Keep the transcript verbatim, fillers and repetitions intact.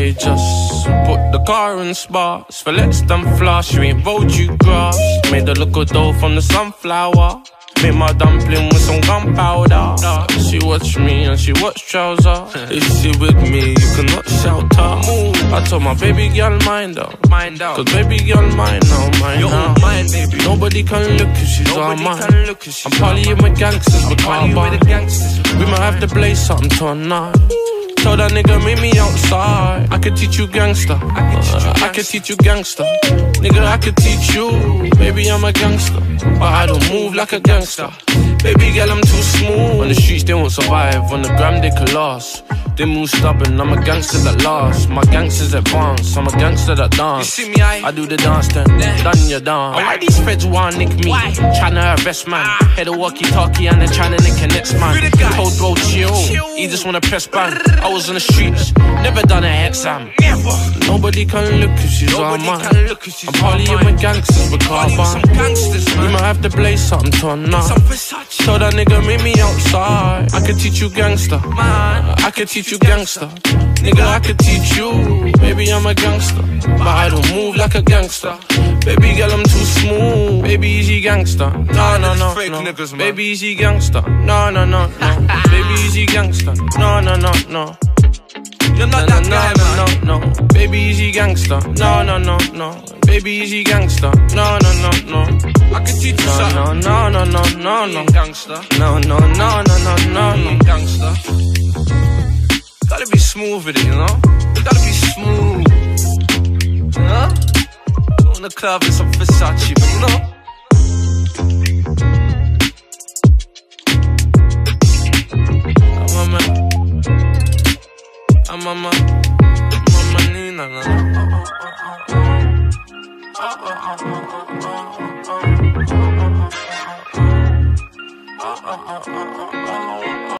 we just put the car in sparks. For let's them flash, you ain't rolled you grass. Made her look good though from the sunflower. Make my dumpling with some gunpowder. She watch me and she watch trouser. If she with me, you cannot shout her. I told my baby girl mind out. Cause baby girl mine now, mine now. Nobody can look if she's all mine. I'm partying with gangsters, we can't buy. We might have to blaze something tonight. Tell that nigga meet me outside. I could teach you gangster. I could teach you, uh, I could teach you gangster. Nigga, I could teach you. Baby, I'm a gangster, but I don't move like a gangster. Baby girl, I'm too smooth. On the streets they won't survive, on the gram they could last. They move stubborn, I'm a gangster that lasts. My gangsters advance, I'm a gangster that dance. You see me, I, I do the dance then, yeah. Done your dance. Why these feds wanna nick me? Why? Tryna arrest man, ah. Head a walkie-talkie and then tryna nick a next man. Told bro chill, chill. He just wanna press bang. I was on the streets, never done an exam. Never. Nobody can look if she's all mine. I'm partying with gangsters, we can't buy. We might have to blaze something tonight. Tell that nigga meet me outside. I could teach you gangster, man. I could teach you gangster. Nigga, I could teach you. Baby, I'm a gangster, but I don't move like a gangster. Baby girl, I'm too smooth. Baby, easy gangster. No, no, no, no. Baby, easy gangster. No, no, no, no. Baby, easy gangster. No, no, no, no. You're not that guy, man. No, no, no. Baby, easy gangster. No, no, no, no. Baby, easy gangster. No, no, no, no. I can teach you something. No, no, no, no, no, no. Gangster. No, no, no, no, no, no, no. Gangster. Gotta be smooth with it, you know? You gotta be smooth. You know? Go in the club in some Versace, but you know? I'm a man. I'm a man. I'm a Nina, no, no. Oh, oh, oh, oh, oh, oh, oh, oh, oh, oh, oh, oh.